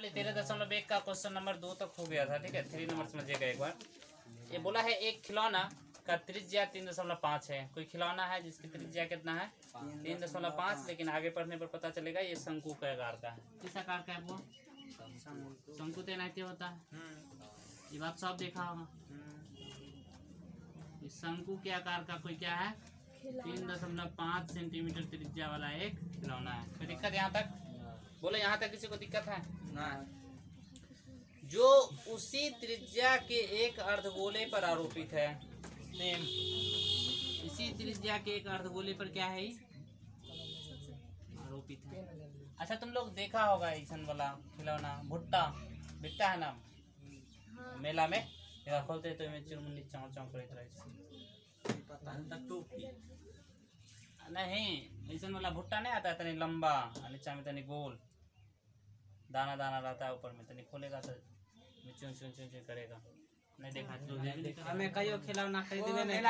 प्रश्नावली 13.1 का question number 2 तक हो गया था। ठीक है, 3 नंबर समझिएगा एक बार। ये बोला है एक खिलौना का त्रिज्या 3.5 है। कोई खिलौना है जिसकी त्रिज्या कितना है 3.5, लेकिन आगे पढ़ने पर पता चलेगा ये शंकु के आकार का है। किस आकार का है वो? शंकु तैनाती होता है, ये बात सब देखा होगा। इस शंकु के आकार का कोई क्या है 3.5 सेंटीमीटर त्रिज्या वाला एक खिलौना है। कोई दिक्कत यहाँ तक? बोलो यहाँ तक किसी को दिक्कत है? जो उसी त्रिज्या के एक अर्धगोले पर आरोपित है। सेम इसी त्रिज्या के एक अर्धगोले पर क्या है आरोपित है। अच्छा, तुम लोग देखा होगा ऐसन वाला खिलौना भुट्टा बिकता है ना मेला में, खोलते तो चुरमुन्नी चाव चाव करते नहीं, ऐसन वाला भुट्टा नहीं आता है तनी लंबा नीचा में तनी गोल दाना दाना रहता है, ऊपर में तनी खोलेगा तो चुन चुन चुन चुन करेगा। नहीं देखा हमें कईयो खिलौना खरीदने नहीं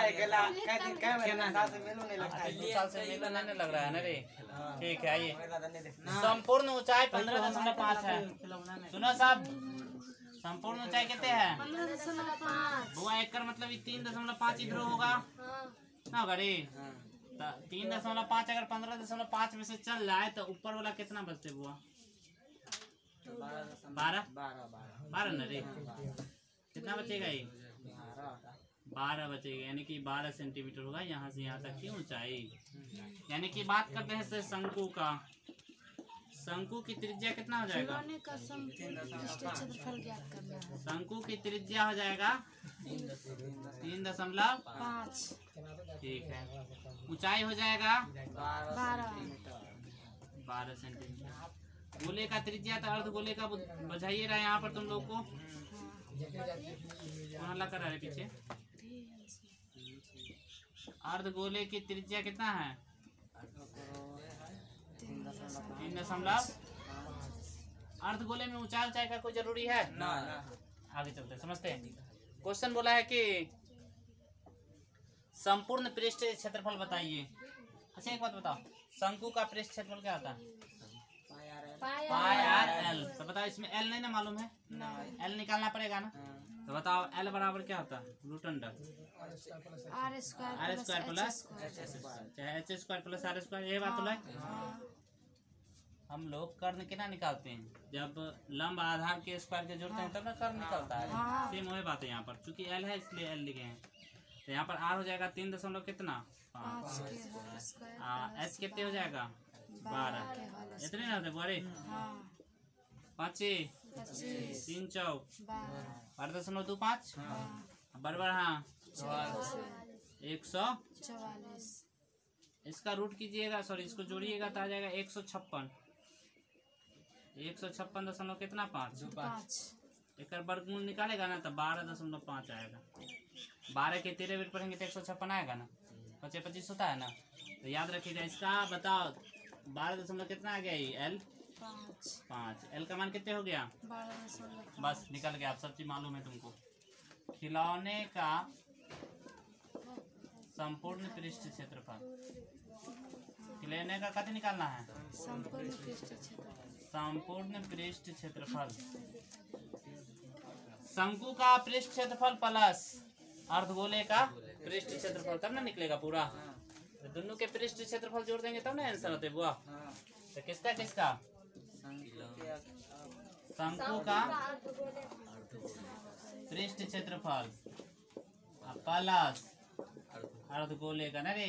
साल से मेला नहीं लग रहा है ना रे। ठीक है, आइए। संपूर्ण ऊंचाई 15.5 है। सुनो साहब, संपूर्ण ऊंचाई कितने है 15.5। बुआ एक कर मतलब 3.5 इधर होगा ना गरी। 3.5 अगर 15.5 में से चल जाए तो ऊपर वाला कितना बचते बुआ? 12 न रे। कितना बचेगा ये? 12 बचेगा, यानी कि 12 सेंटीमीटर होगा यहाँ से यहाँ तक की ऊंचाई। यानी कि बात करते हैं शंकु का। शंकु की त्रिज्या कितना हो जाएगा? शंकु की त्रिज्या हो जाएगा 3.5। ठीक है, ऊंचाई हो जाएगा 12 सेंटीमीटर। गोले का त्रिज्या तो अर्ध गोले का बुझाइए रहा है यहाँ पर तुम लोग को। कौन लग रहा है पीछे? अर्ध गोले की त्रिज्या कितना है 3.5। अर्ध गोले में ऊंचाई ऊंचाई का कोई जरूरी है ना? आगे चलते समझते हैं। क्वेश्चन बोला है कि संपूर्ण पृष्ठ क्षेत्रफल बताइए। अच्छा एक बात बताओ, शंकु का पृष्ठ क्षेत्रफल क्या होता है? Pi r l. तो बताओ, इसमें एल नहीं ना मालूम है? एल निकालना पड़ेगा ना। तो बताओ एल बराबर क्या होता है? Root under r square plus h square plus r square. ये बात तो है। हम लोग कर्ण कितना निकालते हैं? जब लंब आधार के स्क्वायर के जोड़ते हैं तब ना कर्ण निकलता है। सेम वही बात है यहाँ पर, चूंकि एल है इसलिए एल लिखे हैं। तो यहाँ पर आर हो जाएगा 3 कितना 5। एच कितने हो जाएगा 12। इतने ना होते बड़े 5 3 चौक 12.25 बराबर। हाँ 144। इसका रूट कीजिएगा, सॉरी इसको जोड़िएगा तो आ जाएगा 156। 156 कितना 5। एक वर्गमूल निकालेगा ना तो 12.5 आएगा। 12 के 13 बिट पढ़ेंगे तो 156 आएगा ना। 25 होता है ना। तो याद रखिएगा इसका। बताओ 12 कितना आ गया ये एल 5। एल का मान कितने हो गया 12। बस निकल गया। आप सब चीज मालूम है तुमको। खिलौने का संपूर्ण पृष्ठ क्षेत्रफल, खिलौने का कति निकालना है? संपूर्ण पृष्ठ क्षेत्रफल। शंकु का पृष्ठ क्षेत्रफल प्लस अर्धगोले का पृष्ठ क्षेत्रफल, तब ना निकलेगा पूरा। तो दोनों के पृष्ठ क्षेत्रफल जोड़ देंगे तब ना आंसर होते बुआ। तो किसका किसका? शंकु का पृष्ठ क्षेत्रफल प्लस अर्धगोले का ना रे,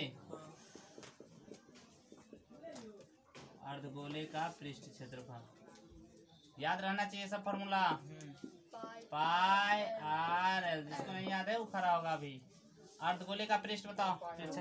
अर्धगोले का पृष्ठ क्षेत्रफल। याद रहना चाहिए सब फॉर्मूला। पाई आर एल, जिसको नहीं याद है वो खड़ा होगा अभी। अर्धगोले का पृष्ठ बताओ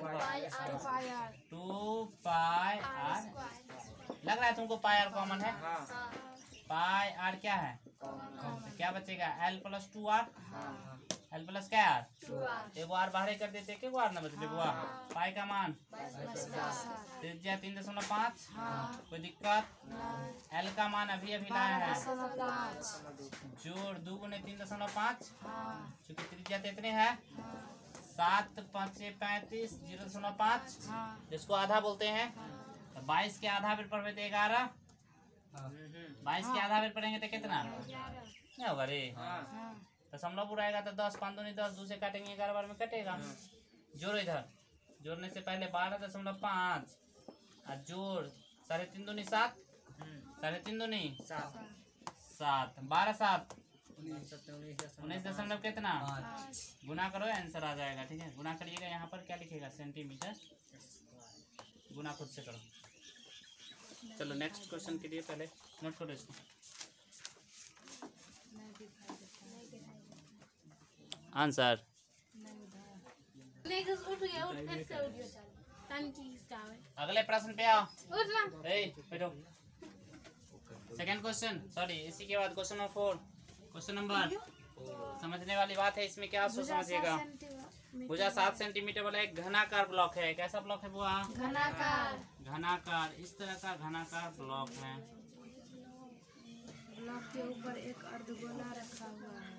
2 पाई आर। लग रहा है तुमको पाई आर कॉमन है। पाई आर क्या है तो क्या बचेगा l plus 2r। L plus क्या आर 2r। एगो आर बाहर कर देते के आर ना बचले बुआ। पाई का मान त्रिज्या 3.5। कोई दिक्कत? एल का मान अभी अभी लाया है जोड़ 2 × 3.5 चूंकि त्रिज्या तो इतने है 7 5 35 0.5 जिसको आधा बोलते हैं। तो 22 के आधा फिर पढ़वे तो 11 22 के आधा फिर पढ़ेंगे तो कितना क्या होगा रे? दशमलव बुराएगा तो 10, 5 दूनी 10, 2 से काटेंगे 11 बार में कटेगा। जोड़ इधर, जोड़ने से पहले 12.5 और जोड़ 3.5 दूनी 7, 3.5 दूनी 7, 12 7 19 दशमलव कितना गुना करो आंसर आ जाएगा। ठीक है, गुना करिएगा। यहाँ पर क्या लिखेगा? सेंटीमीटर। गुना खुद से करो। चलो नेक्स्ट क्वेश्चन के लिए पहले नोट करो इसको। आंसर अगले प्रश्न पे आओ। बैठो। सेकंड क्वेश्चन, सॉरी इसी के बाद क्वेश्चन नंबर 4। क्वेश्चन नंबर समझने वाली बात है इसमें, क्या सोच समझिएगा। भुजा 7 सेंटीमीटर वाला एक घनाकार ब्लॉक है। कैसा ब्लॉक है बुआ? घनाकार। घनाकार, इस तरह का घनाकार ब्लॉक है। ब्लॉक के ऊपर एक अर्धगोला रखा हुआ है।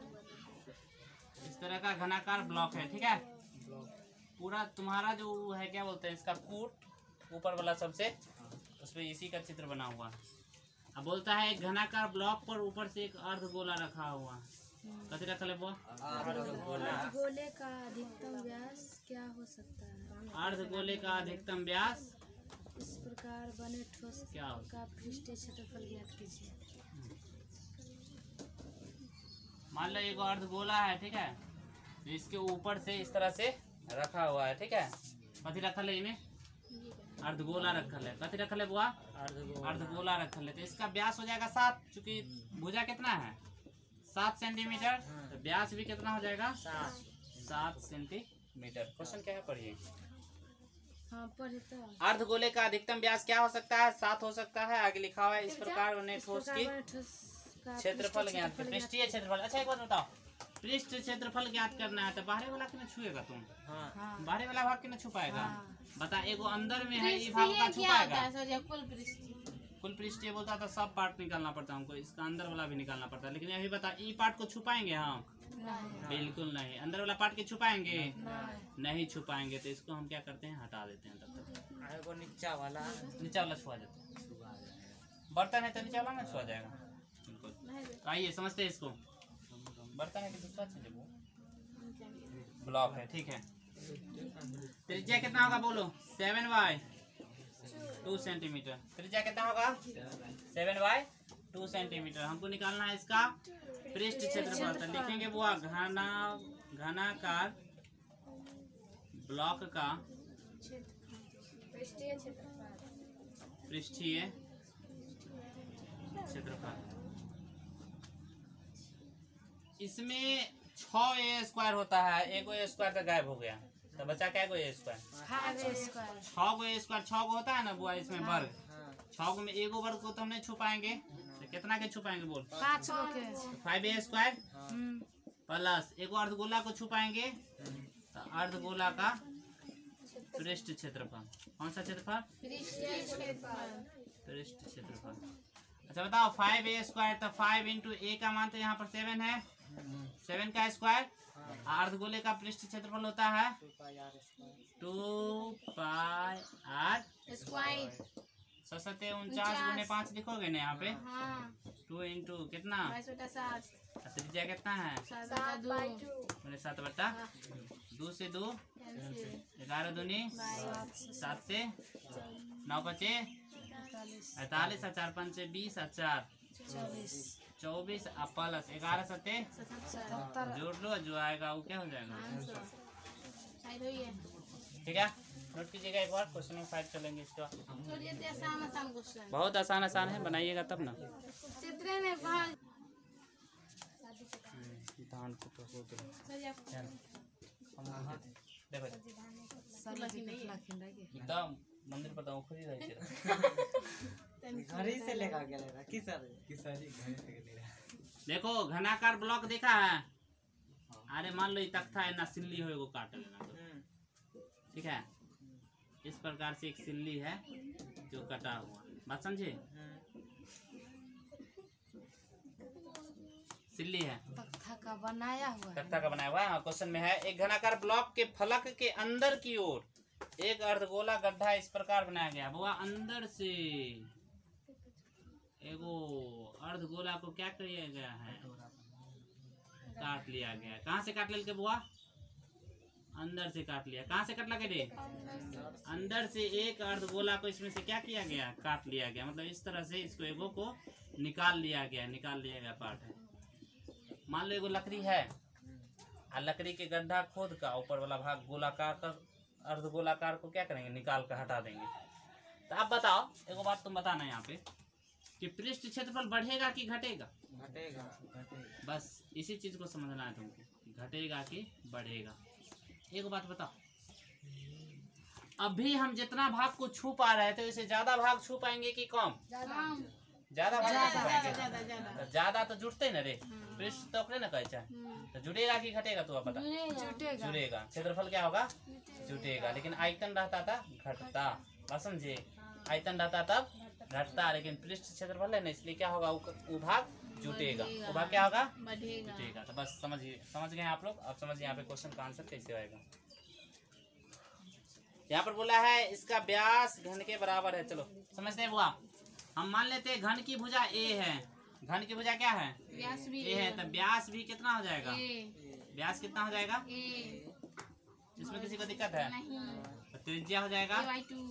इस तरह का घनाकार ब्लॉक है। ठीक है, पूरा तुम्हारा जो है क्या बोलते हैं इसका कूट ऊपर वाला सबसे, उसमें इसी का चित्र बना हुआ है। अब बोलता है एक घनाकार ब्लॉक पर ऊपर से एक अर्धगोला रखा हुआ है। कथी रखा है वो? अर्धगोले का अधिकतम व्यास क्या हो सकता है? अर्धगोले का अधिकतम व्यास इस प्रकार बने ठोस क्या का पृष्ठीय क्षेत्रफल ज्ञात कीजिए। मान लो एक अर्धगोला है। ठीक है, तो इसके ऊपर से इस तरह से रखा हुआ है। ठीक है, कथी रखल है इन्हें? अर्धगोला रखल है। कथी रखल है बुआ? अर्धगोला रखल है। तो इसका व्यास हो जाएगा 7, चूंकि भुजा कितना है 7 सेंटीमीटर, तो व्यास भी कितना हो जाएगा 7 सेंटीमीटर। क्वेश्चन क्या है पढ़िए। हाँ पढ़े तो। अर्धगोले का अधिकतम व्यास क्या हो सकता है? 7 हो सकता है। आगे लिखा हुआ है इस प्रकार उन्हें ठोस की क्षेत्रफल ज्ञात, पृष्ठीय क्षेत्रफल। अच्छा एक बात बताओ, पृष्ठ क्षेत्रफल ज्ञात करना है तो बाहरी वाला कितना छुएगा तुम? बाहरी वाला भाग कितना छुपाएगा? बता, एगो अंदर में है ये भाग का छुपाएगा। कुल पृष्ठीय बोलता था सब पार्ट निकालना पड़ता है हमको, इसका अंदर वाला भी निकालना पड़ता है। लेकिन अभी बता, ई पार्ट को छुपाएंगे हम? बिल्कुल नहीं। अंदर वाला पार्ट के छुपाएंगे? नहीं छुपाएंगे। तो इसको हम क्या करते हैं, हटा देते हैं। तब तक नीचा वाला छुआ जाता है। बर्तन है तो नीचा वाला ना छुआ जाएगा। बिल्कुल। आइए समझते हैं इसको। बर्तन है कि दूसरा चीज है, वो ब्लॉक है। ठीक है, त्रिज्या कितना होगा बोलो? 7/2 सेंटीमीटर। त्रिज्या कितना होगा? 7/2 सेंटीमीटर। हमको निकालना है इसका पृष्ठ क्षेत्रफल। तो लिखेंगे वो घनाकार ब्लॉक का पृष्ठीय क्षेत्रफल। इसमें 6a² होता है। एक a² तो गायब हो गया, तो बचा क्या? a²? 6 गो होता है ना बुआ इसमें वर्ग। 6 गो में एगो वर्ग को तो हम नहीं छुपाएंगे, तो कितना के छुपाएंगे बोल? 5 गो के। 5a² प्लस एगो अर्धगोला को छुपाएंगे, तो अर्धगोला का पृष्ठ क्षेत्रफल। कौन सा क्षेत्रफल? पृष्ठ क्षेत्रफल। अच्छा बताओ, 5a² तो 5 × a का मान तो यहाँ पर 7 है, 7 का स्क्वायर। अर्धगोले का पृष्ठ क्षेत्रफल होता है 2πr²। 49 × 5 लिखोगे ना यहाँ पे। 2 × कितना? त्रिज्या कितना है? 7/2 से 2 11 दूनी 7 से 9 बचे 48 और 4 5 20 और 4 24 प्लस 11 7 जोड़ लो, जो आएगा वो क्या हो जाएगा? ठीक है, नोट कीजिएगा एक बार। क्वेश्चन नंबर 5 चलेंगे इसके बाद। बहुत आसान है, बनाइएगा तब ना। देखो मंदिर पर तो खुद ही घड़ी से लेकर गया किसारी देखो घनाकार ब्लॉक देखा है। अरे मान लो ये तख्ता है ना, सिल्ली हो एगो काट लेना तो। ठीक है, इस प्रकार से एक सिल्ली है जो कटा हुआ। बात समझे? सिल्ली है, तख्ता का बनाया हुआ है। क्वेश्चन में है एक घनाकार ब्लॉक के फलक के अंदर की ओर एक अर्धगोला गड्ढा इस प्रकार बनाया गया। वो अंदर से एगो अर्धगोला को क्या किया गया है, काट लिया गया। कहाँ से काट ले बुआ? अंदर से काट लिया। कहाँ से काट लगे रे? अंदर से एक अर्धगोला को इसमें से क्या किया गया, काट लिया गया। मतलब इस तरह से इसको एगो को निकाल लिया गया पार्ट है। मान लो एगो लकड़ी है और लकड़ी के गड्ढा खोद का ऊपर वाला भाग गोलाकार कर अर्धगोलाकार को क्या करेंगे, निकाल कर हटा देंगे। तो आप बताओ, एगो बात तुम बताना यहाँ पे कि पृष्ठ क्षेत्रफल बढ़ेगा कि घटेगा? घटेगा। बस इसी चीज को समझना है तुमको, घटेगा कि बढ़ेगा। एक बात बताओ, अभी हम जितना भाग को छू पा रहे थे उससे ज्यादा भाग छू पाएंगे कि कम? ज्यादा भाग छू पाएंगे। ज्यादा तो जुटते न रे, पृष्ठ तो अपने न कहे चाहे, तो जुड़ेगा कि घटेगा? तू बता। जुड़ेगा। क्षेत्रफल क्या होगा? जुटेगा। लेकिन आयतन रहता था घटता। बात समझे? आयतन रहता तब घटता, लेकिन पृष्ठ क्षेत्रफल है ना, इसलिए क्या होगा, वो भाग जुटेगा। वो भाग क्या होगा? जुटेगा। तो बस समझ गए आप लोग। अब समझिए यहाँ पे क्वेश्चन का आंसर कैसे आएगा। यहाँ पर बोला है इसका व्यास घन के बराबर है। चलो समझते हैं बुआ। हम मान लेते हैं घन की भुजा ए है। घन की भुजा क्या है? ए है। तो व्यास भी कितना हो जाएगा? व्यास कितना हो जाएगा? इसमें किसी को दिक्कत है? तो त्रिज्या हो जाएगा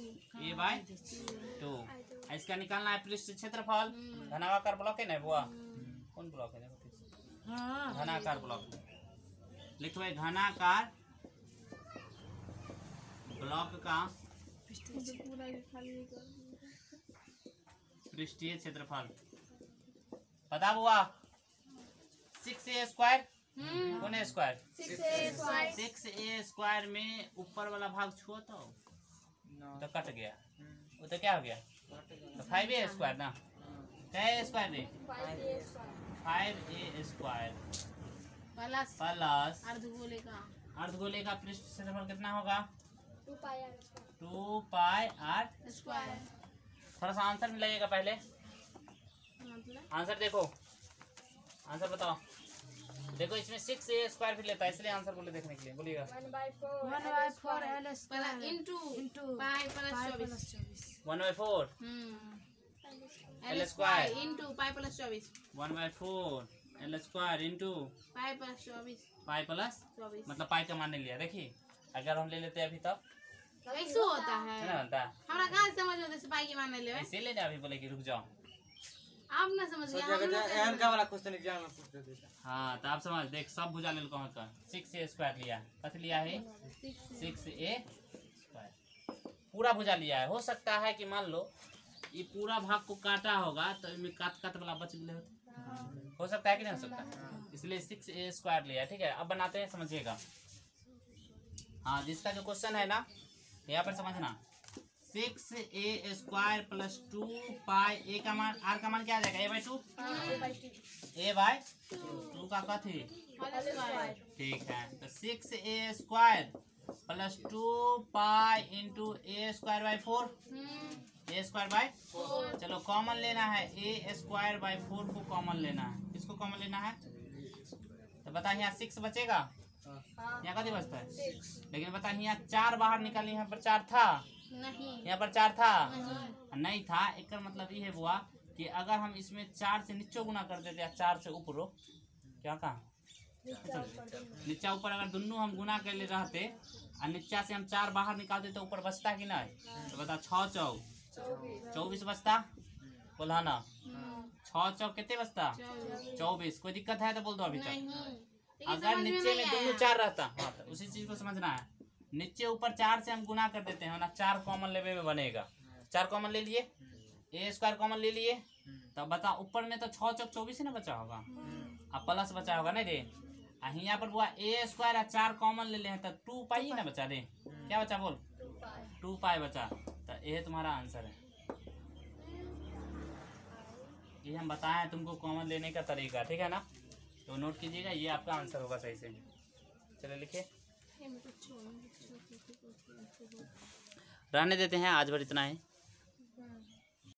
a/2। इसका निकालना है पृष्ठ क्षेत्रफल। घनाकार ब्लॉक है ना बुआ? कौन ब्लॉक है? घनाकार ब्लॉक। लिखो घनाकार ब्लॉक का पृष्ठीय क्षेत्रफल पता बुआ? 6a² कौन है स्क्वायर? 6a² में ऊपर वाला भाग छुओ तो कट गया, वो तो क्या हो गया? तो 5a² ना? क्या है स्क्वायर रे? 5a² प्लस अर्धगोले का पृष्ठ क्षेत्रफल कितना होगा? 2πr²। थोड़ा सा आंसर में लगेगा पहले। आंसर देखो, आंसर बताओ। देखो इसमें 6a² भी लेता है, इसलिए आंसर बोले देखने के लिए। बोलिएगा 1/4 l² into pi plus 24 1/4 l² into pi plus 24 1/4 l² into pi plus 24 pi plus 24 मतलब पाई का मान ले लिया। देखिए अगर हम ले लेते अभी तब कैसे होता है ना बनता, हमरा कहाँ समझ में से पाई के मान ले ऐसे लेने अभी बोले कि रुक जाओ। आप ना समझ गए हम ना एन का वाला क्वेश्चन एग्जाम में पूछते थे। हाँ तो आप समझ देख सब भुजा ले लो। 6a² लिया, कत लिया है 6a² पूरा भुजा लिया है। हो सकता है कि मान लो ये पूरा भाग को काटा होगा तो इसमें काट वाला बच गए, हो सकता है कि नहीं हो सकता, इसलिए 6a² लिया। ठीक है, अब बनाते हैं, समझिएगा। हाँ जिसका जो क्वेश्चन है ना यहाँ पर समझना, 6a² प्लस 2π का मान, r का मान क्या आ जाएगा? a/2 a/2 का कथी? ठीक है, तो 6a² plus 2π into a²/4 a²/4। चलो कॉमन लेना है, a²/4 को कॉमन लेना है। किसको कॉमन लेना है? तो बता यहाँ 6 बचेगा, यहाँ कथी बचता है? लेकिन बता यहाँ 4 बाहर निकाली, यहाँ पर 4 था नहीं, यहाँ पर 4 था नहीं था। एक मतलब ये है बुआ कि अगर हम इसमें 4 से नीचे गुना कर देते या 4 से ऊपर, क्या कहा नीचा ऊपर अगर दोनों हम गुना कर ले रहते और नीचा से हम 4 बाहर निकाल देते, ऊपर बचता कि नहीं? तो बता 6 चौक 24 बचता, बोला ना 6 चौक कितने बचता? 24। कोई दिक्कत है तो बोल दो अभी तक। अगर नीचे में दोनों 4 रहता, हाँ तो उसी चीज को समझना है। नीचे ऊपर 4 से हम गुना कर देते हैं ना, 4 कॉमन लेवे में बनेगा। 4 कॉमन ले लिए, a² कॉमन ले लिए, तो बता ऊपर में तो 6 चौक 24 ही ना बचा होगा, अब प्लस बचा होगा नहीं रे। यहाँ पर बुआ a² और 4 कॉमन ले ले तो 2π ही ना बचा रे। क्या बचा बोल? 2π बचा। तो ये तुम्हारा आंसर है। ये हम बताएं तुमको कॉमन लेने का तरीका, ठीक है ना? तो नोट कीजिएगा, ये आपका आंसर होगा सही से। चलो लिखिए, रहने देते हैं, आज भर इतना ही।